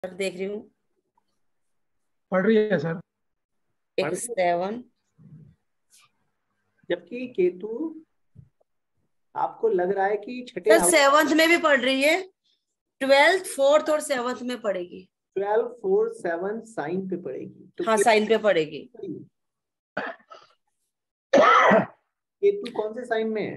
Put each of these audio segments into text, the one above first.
देख रही हूँ। पढ़ रही है सर। एक 7, जबकि केतु आपको लग रहा है कि छठे सर हाउस 7th में भी पढ़ रही है, 12th 4th और 7th में पढ़ेगी। 12, 4, 7 साइन पे पड़ेगी तो हाँ, साइन पे पढ़ेगी। केतु कौन से साइन में है?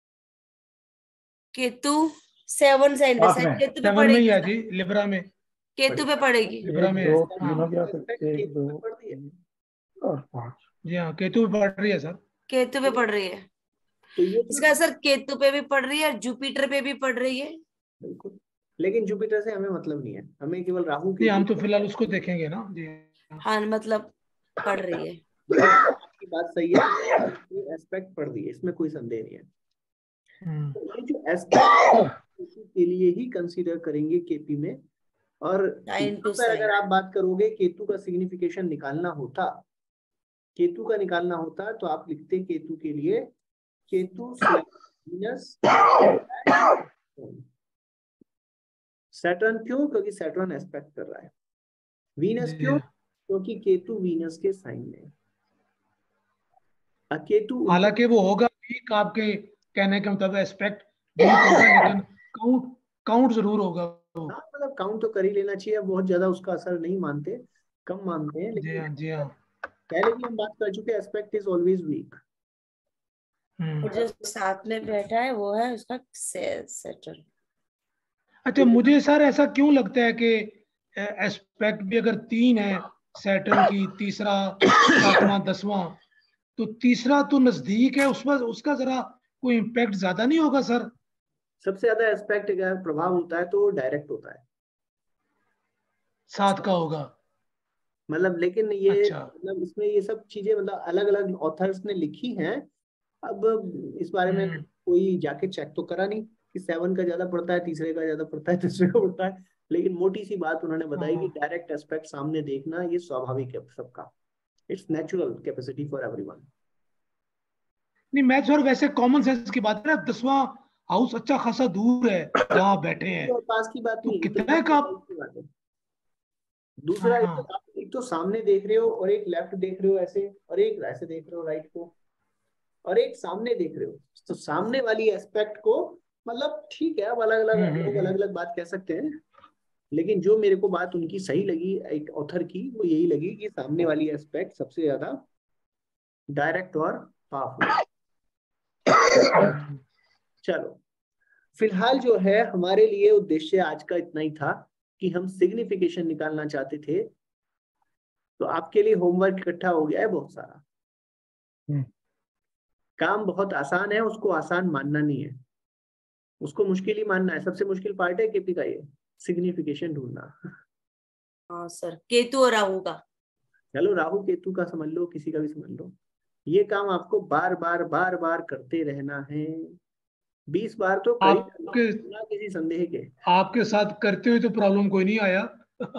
केतु 7 साइन में, शायद केतु पे 7 में ही पढ़ेगी है सर। जी, लिब्रा में। केतु पे पढ़ेगी। लिब्रा में है। 1, 2, 3 हाँ हो गया तो 1, केतु 2 पे पढ़ रही है। और 5। जी हाँ, केतु पे पढ़ रही है सर। केतु पे पढ़ रही है। तो ये इसका असर केतु पे भी पढ़ रही है और जुपिटर पे भी पढ़ रही है। बिल्कुल, लेकिन जुपिटर से हमें मतलब नहीं है, हमें केवल राहु जी, हम केतु तो फिलहाल उसको देखेंगे ना जी। हाँ, मतलब पढ़ रही है। की बात सही है, एस्पेक्ट पढ़ रही है, इसमें कोई संदेह नहीं है। तो ये जो एस्पेक्ट के लिए ही कंसीडर करेंगे केपी में। और साइन यहाँ टू पर अगर साइन। आप बात करोगे केतु का सिग्निफिकेशन निकालना होता, केतु का निकालना होता तो आप लिखते केतु के लिए केतु वीनस सैटर्न। क्यों? क्योंकि सैटर्न एस्पेक्ट कर रहा है। वीनस क्यों? क्योंकि केतु वीनस के साइन में। केतु हालांकि वो होगा वीक, आपके कहने के मुताबिक एस्पेक्ट वीक होगा, लेकिन काउंट काउंट जरूर होगा वो। हाँ, मतलब काउंट तो कर ही लेना चाहिए। बहुत ज्यादा उसका असर नहीं मानते, कम मानते हैं, जी लेकिन हाँ, जी हाँ। पहले भी हम बात कर चुके हैं, एस्पेक्ट इज ऑलवेज वीक। और जो साथ में बैठा है वो है उसका सैटर्न। अच्छा, मुझे सर ऐसा क्यों लगता है कि एस्पेक्ट भी अगर 3 है सैटर्न की, तीसरा 7वां 10वां, तो तीसरा तो नजदीक है, उसमें उसका जरा कोई इम्पैक्ट ज्यादा नहीं होगा सर? सबसे ज्यादा एस्पेक्ट अगर प्रभाव होता है तो डायरेक्ट होता है, 7 का होगा। मतलब। लेकिन ये अच्छा। मतलब इसमें ये सब चीजें मतलब अलग अलग ऑथर्स ने लिखी हैं। अब इस बारे में कोई जाके चेक तो करा नहीं कि 7 का ज्यादा पड़ता है, तीसरे का ज्यादा पड़ता है, तीसरे का पड़ता है। लेकिन मोटी सी बात उन्होंने बताई कि डायरेक्ट एस्पेक्ट सामने देखना ये स्वाभाविक है सबका। It's natural capacity for everyone. नहीं, मैं सर वैसे कॉमन सेंस की बात है ना, 10वां हाउस अच्छा खासा दूर है जहाँ बैठे हैं, और पास की बात तो नहीं है, ये तो कितने बहुत का? नजदीक की बात है। दूसरा, हाँ। एक तो सामने देख रहे हो और एक लेफ्ट देख रहे हो ऐसे, और एक ऐसे देख रहे हो राइट को, और एक सामने देख रहे हो। तो सामने वाली एस्पेक्ट को मतलब ठीक है, अब अलग अलग लोग अलग अलग बात कह सकते हैं, लेकिन जो मेरे को बात उनकी सही लगी एक ऑथर की, वो यही लगी कि सामने वाली एस्पेक्ट सबसे ज्यादा डायरेक्ट और पावरफुल। चलो, फिलहाल जो है हमारे लिए उद्देश्य आज का इतना ही था कि हम सिग्निफिकेशन निकालना चाहते थे। तो आपके लिए होमवर्क इकट्ठा हो गया है बहुत सारा। काम बहुत आसान है, उसको आसान मानना नहीं है, उसको मुश्किल ही मानना है। सबसे मुश्किल पार्ट है केपी का ये सिग्निफिकेशन ढूंढना। हाँ सर, केतु और राहु का। चलो, राहु केतु का समझ लो, किसी का भी समझ लो, ये काम आपको बार बार बार बार करते रहना है। 20 बार तो कर ही डालो, आपके बिना किसी संदेह के। आपके साथ करते हुए तो प्रॉब्लम कोई नहीं आया।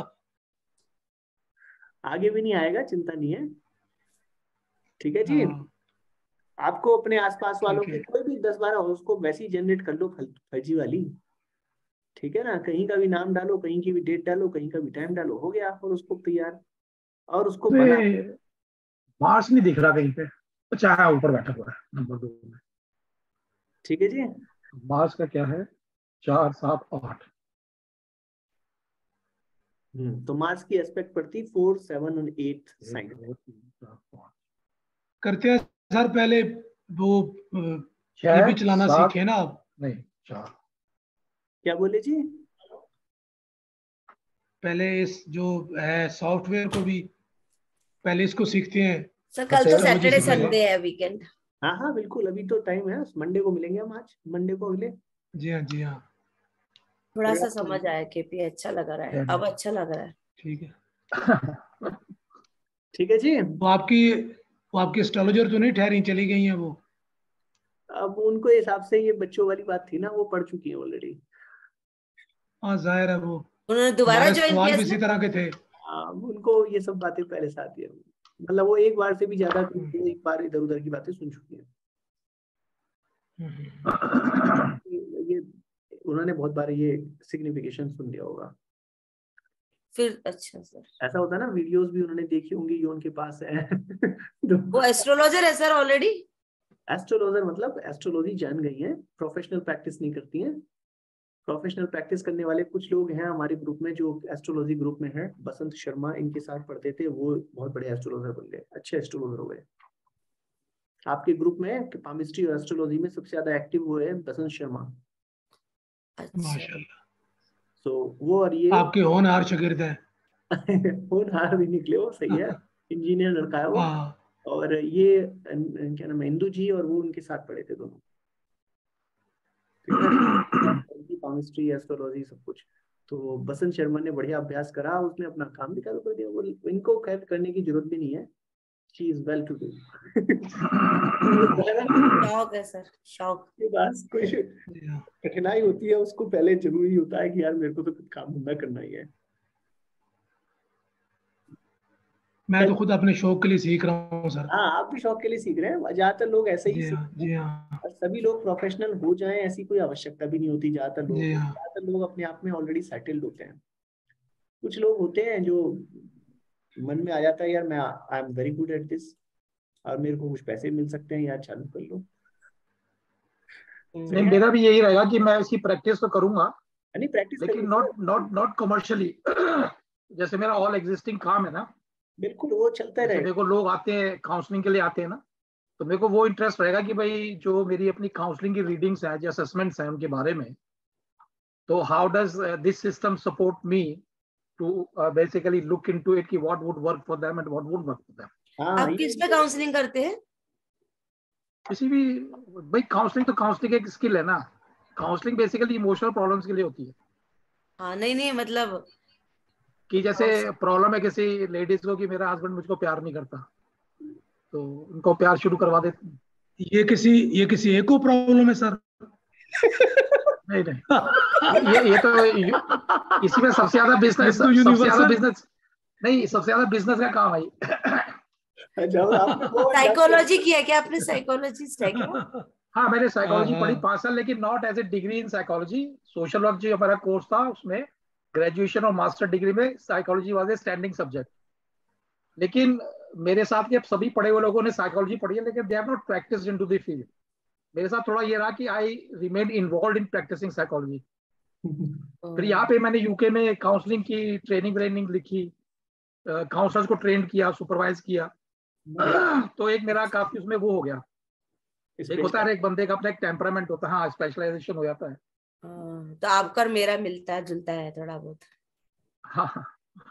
आगे भी नहीं आएगा, चिंता नहीं है। ठीक है जी। हाँ, आपको अपने आसपास वालों ठीक की है। कोई भी 10-12 हो, उसको वैसे ही जनरेट कर लो, फर्जी वाली। ठीक है ना, कहीं का भी नाम डालो, कहीं की भी डेट डालो, कहीं का भी टाइम डालो, हो गया और उसको तैयार। और उसको बना। मार्स नहीं दिख रहा कहीं पे, अच्छा है ऊपर बैठा हुआ है नंबर 2 में। ठीक है जी। मार्स का क्या है? 4, 7, 8। तो मार्स की एस्पेक्ट पड़ती 4, 7 और 8 1, साइन। 2, 3, 4, 5, करते हैं सर, पहले वो 6, भी चलाना 7 सीखे ना आप। नहीं 4। क्या बोले जी? पहले इस जो है सॉफ्टवेयर को भी पहले इसको सीखते हैं, सर कल तो एस्ट्रोलॉजी सैटरडे से पहले। संडे है, वीकेंड। हाँ हाँ बिल्कुल, अभी तो टाइम है, मंडे को मिलेंगे हम। आज मंडे को अगले। जी हाँ, जी हाँ। थोड़ा सा प्रयास समझ करेंगे। आया केपी, अच्छा लग रहा है, अब अच्छा लग रहा है। ठीक है। ठीक है जी। वो आपकी एस्ट्रोलॉजर तो नहीं ठहरी, चली गई हैं वो? अब उनको हिसाब से ये बच्चों वाली बात थी ना, वो पढ़ चुकी है ऑलरेडी। हाँ, जाहिर है वो उन्होंने दोबारा हमारे ज्वाइन सवाल किया भी इसी सर? तरह के थे। उनको ये सब बातें पहले से आती है, मतलब वो एक बार से भी ज्यादा एक बार इधर उधर की बातें सुन चुकी है। ये उन्होंने बहुत बार ये सिग्निफिकेशन सुन लिया होगा। फिर अच्छा सर, ऐसा होता है ना, वीडियोस भी उन्होंने देखी होंगी, योन के पास है तो वो एस्ट्रोलॉजर है सर ऑलरेडी? एस्ट्रोलॉजर मतलब एस्ट्रोलॉजी जान गई है, प्रोफेशनल प्रैक्टिस नहीं करती हैं। प्रोफेशनल प्रैक्टिस करने वाले कुछ लोग हैं हमारे ग्रुप में, जो एस्ट्रोलॉजी ग्रुप में है। बसंत शर्मा इनके साथ पढ़ते थे, वो बहुत बड़े एस्ट्रोलॉजर बन गए, अच्छे एस्ट्रोलॉजर हो गए। आपके ग्रुप में पामिस्ट्री और एस्ट्रोलॉजी में सबसे ज्यादा एक्टिव वो है बसंत शर्मा। अच्छा, माशाल्लाह, तो वो और ये आपके होनहार शागिर्द हैं। होनहार भी निकले, वो सही है, इंजीनियर लड़का है वो। हाँ, और ये क्या नाम है, इंदू जी, और वो उनके साथ पढ़े थे दोनों। केमिस्ट्री, एस्ट्रोलॉजी, सब कुछ। तो बसंत शर्मा ने बढ़िया अभ्यास करा, उसने अपना काम भी चालू कर दिया। वो इनको खैर करने की जरूरत भी नहीं है, she is well to do. शौक है सर, शौक। ये बात कोई कठिनाई होती है, उसको पहले जरूरी होता है कि यार मेरे को तो कुछ काम धंधा करना ही है। मैं तो खुद अपने शौक के लिए सीख रहा हूँ सर। हाँ, आप भी शौक के लिए सीख रहे हैं, ज्यादातर लोग ऐसे ही जी हाँ, सीखते जी हैं। हाँ, और सभी लोग प्रोफेशनल हो जाएं ऐसी कोई आवश्यकता भी नहीं होती। जी हाँ। ज्यादातर लोग अपने आप में ऑलरेडी सेटल्ड होते हैं। कुछ लोग होते हैं जो मन में आ जाता है, यार मैं I am very good at this, और मेरे को कुछ पैसे मिल सकते हैं, यार चालू कर लो। नहीं, मेरा भी यही रहेगा कि मैं इसकी प्रैक्टिस तो करूंगा, नहीं, प्रैक्टिस लेकिन करिए not sir. Not not commercially. जैसे मेरा ऑल एग्जिस्टिंग काम है ना, बिल्कुल, वो चलता जैसे रहेगा। मेरे को लोग आते हैं काउंसलिंग के लिए आते हैं ना, तो मेरे को वो इंटरेस्ट रहेगा कि भाई जो मेरी अपनी काउंसलिंग की रीडिंग्स है, जो असेसमेंट्स हैं उनके बारे में, तो how does this system support me to basically look into it कि what would work for them and what would work for them. हाँ, आप किस पे काउंसलिंग करते हैं? किसी भी, भाई काउंसलिंग तो काउंसलिंग एक स्किल है ना, काउंसलिंग बेसिकली इमोशनल प्रॉब्लम्स के लिए होती है। हाँ, नहीं नहीं, मतलब कि जैसे प्रॉब्लम है किसी लेडीज को कि मेरा हस्बैंड मुझको प्यार नहीं करता, तो उनको प्यार शुरू करवा देते हैं। ये किसी एक को प्रॉब्लम है सर? नहीं नहीं, ये तो इसी में सबसे ज्यादा ये बिजनेस, तो सबसे ज्यादा यूनिवर्सल। बिजनेस, नहीं सबसे ज्यादा बिजनेस का काम है ये। जब आपने वो साइकोलॉजी किया क्या आपने? साइकोलॉजिस्ट है क्या? हाँ, मैंने हाँ साइकोलॉजी पढ़ी हाँ, 5 साल, लेकिन not as a degree in psychology. Social work जो हमारा कोर्स था उसमें ग्रेजुएशन और मास्टर डिग्री में psychology was a standing subject. लेकिन मेरे साथ के सभी पढ़े हुए लोगों ने साइकोलॉजी पढ़ी है, लेकिन they have not practised into the field. मेरे साथ थोड़ा ये रहा कि I remain involve in practising psychology. फिर यहाँ पे मैंने यूके में काउंसलिंग की ट्रेनिंग व्रेनिंग लिखी, काउंसलर्स को ट्रेन किया, सुपरवाइज किया। तो एक मेरा काफी उसमें वो हो गया। एक होता है एक बंदे का अपना एक टेम्परामेंट होता है, हाँ स्पेशलाइजेशन हो जाता है। तो आपका और मेरा मिलता जुलता है थोड़ा बहुत। हाँ,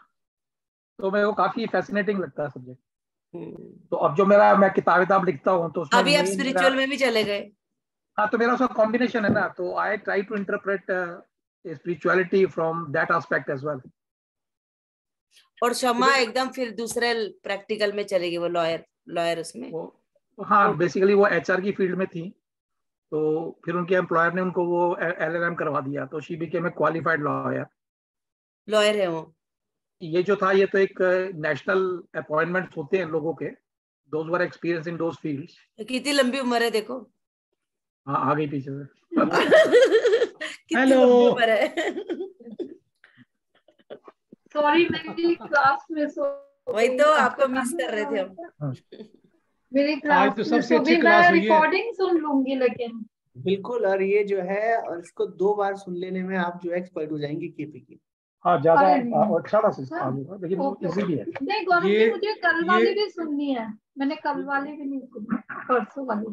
तो मेरे को काफी फैसिनेटिंग लगता है सब्जेक्ट। हम्म। तो अब जो मेरा मैं किताब लिखता हूँ तो उसमें अभी आप मेन मेरा, स्पिरिचुअल में भी चले गए? हाँ तो मेरा उसका कॉम्बिनेशन है ना, तो I try to interpret spirituality from that aspect as well. और शमा एकदम फिर दूसरे प्रैक्टिकल में चलेगी, वो लॉयर लॉयर उसमें। वो हाँ, बेसिकली वो एचआर की फील्ड में थी, तो फिर उनके एम्प्लॉयर ने उनको वो एलएलएम करवा दिया, तो she became a qualified lawyer. Lawyer है वो? ये जो था ये तो एक नेशनल अपॉइंटमेंट्स होते हैं लोगों के, those were experience in those fields. कितनी लंबी उम्र है देखो। हाँ, आ गई पीछे से। कितनी हेलो। लंबी उम्र है। सॉरी, मेरी क्लास मिस हो वही तो आपको मिस कर रहे थे हम। मेरी आज क्लास तो मिस सबसे हो अच्छी गई। क्लास मैं हुई है। रिकॉर्डिंग सुन लूंगी, लेकिन बिल्कुल, और ये जो है, और इसको 2 बार सुन लेने में आप जो एक्सपर्ट हो जाएंगे केपी की। हाँ, ज्यादा अरे नहीं। अच्छा था आगे, लेकिन वो ओके, इजी भी है। नहीं गौरव ये जी, मुझे कल ये वाली भी सुननी है। मैंने कल वाली भी नहीं सुनी, परसों वाली।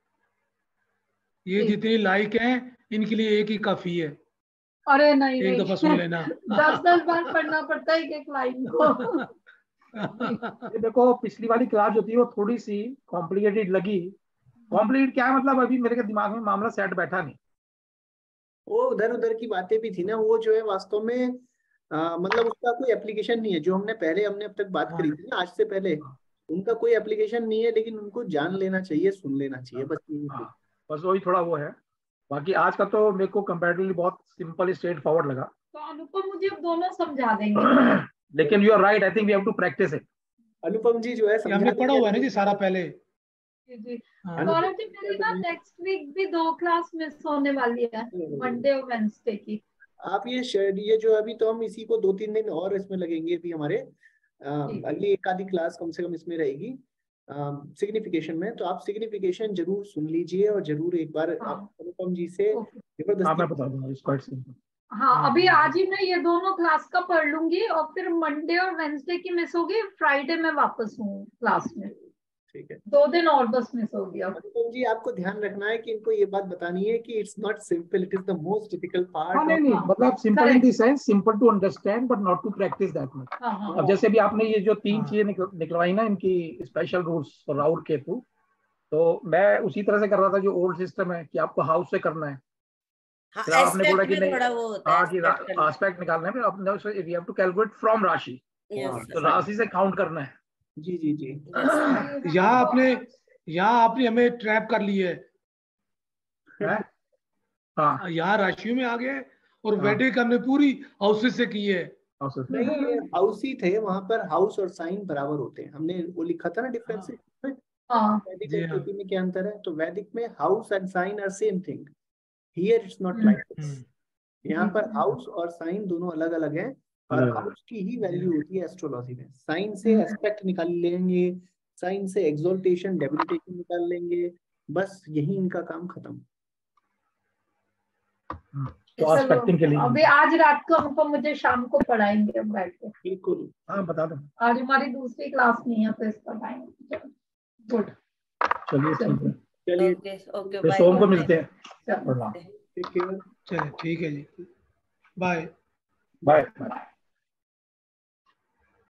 ये जी। जितनी लाइक हैं इनके लिए एक ही काफी है, अरे नहीं एक दफा सुन नहीं, लेना। 10 बार पढ़ना पड़ता है एक लाइन को। ये देखो पिछली वाली क्लास जो थी वो थोड़ी सी कॉम्प्लिकेटेड लगी। कॉम्प्लिकेटेड क्या है मतलब, अभी मेरे के दिमाग में मामला सेट बैठा नहीं। वो उधर उधर की बातें भी थी ना, वो जो है वास्तव में मतलब उसका कोई एप्लीकेशन नहीं है। जो हमने अब तक बात करी थी ना आज से पहले, उनका कोई एप्लीकेशन नहीं है, लेकिन उनको जान लेना चाहिए, सुन लेना चाहिए, बस यही थी। बस वही थोड़ा वो है। बाकी आज का तो मेरे को कंपैरेटिवली बहुत सिंपल स्ट्रेट फॉरवर्ड लगा। तो अनुपम मुझे दोनों समझा देंगे। लेकिन you are right, I think we have to practise it. Anupam ji जो है ये हमने पढ़ा हुआ है ना जी सारा पहले। जी हाँ। गौरव जी, मेरी ना नेक्स्ट वीक भी 2 क्लास मिस होने वाली है, मंडे और वेंसडे की। आप ये जो अभी तो हम इसी को 2-3 दिन और इसमें लगेंगे, अभी हमारे अगली एक आधी क्लास कम से कम इसमें रहेगी सिग्निफिकेशन में। तो आप सिग्निफिकेशन जरूर सुन लीजिए और जरूर एक बार आप अनुपम जी से मैं बता दूंगा। हाँ, अभी आज ही मैं ये दोनों क्लास का पढ़ लूंगी और फिर मंडे और वेंसडे की मिस होगी, फ्राइडे में वापस हूँ क्लास में। ठीक है, 2 दिन और बस मिस हो गया। अनुपम जी आपको ध्यान रखना है कि इनको ये बात बतानी है कि it's not simple, it is the most difficult part. नहीं, मतलब simple in the sense simple to understand but not to practise that much. अब जैसे भी आपने ये जो 3 चीजें निकलवाई ना इनकी स्पेशल रूल्स फॉर राउट के थ्रू, तो मैं उसी तरह से कर रहा था जो ओल्ड सिस्टम है कि आपको हाउस से करना है। हाँ, फिर आपने बोला कि नहीं, थोड़ा वो होता हाँ है कि एस्पेक्ट निकालना है, फिर आपने we have to calculate from rashi, तो राशि से काउंट करना है। जी जी जी। यहाँ आपने हमें ट्रैप कर लिया है। हाँ, यहाँ राशियों में आ गए और वैदिक हमने पूरी हाउसेस से की है। नहीं, हाउस ही थे वहां पर, हाउस और साइन बराबर होते हैं, हमने वो लिखा था ना डिफरेंस में। वैदिक और केपी में क्या अंतर है? तो वैदिक में house and sign are same thing, here it's not like this. यहाँ पर हाउस और साइन दोनों अलग अलग हैं, और हाउस की ही वैल्यू होती है एस्ट्रोलॉजी में। साइन से एस्पेक्ट निकाल लेंगे, साइन से एक्सोल्टेशन डेबिलिटेशन निकाल लेंगे, बस यही इनका काम खत्म। तो एस्पेक्टिंग के लिए अभी आज रात को हमको मुझे शाम को पढ़ाएंगे हम बैठ के। बिल्कुल, हाँ बता दो। आज हमारी दूसरी क्लास नहीं है तो इसका टाइम। गुड, चलिए ओके, सोम को मिलते हैं। चलिए ठीक है जी, बाय बाय।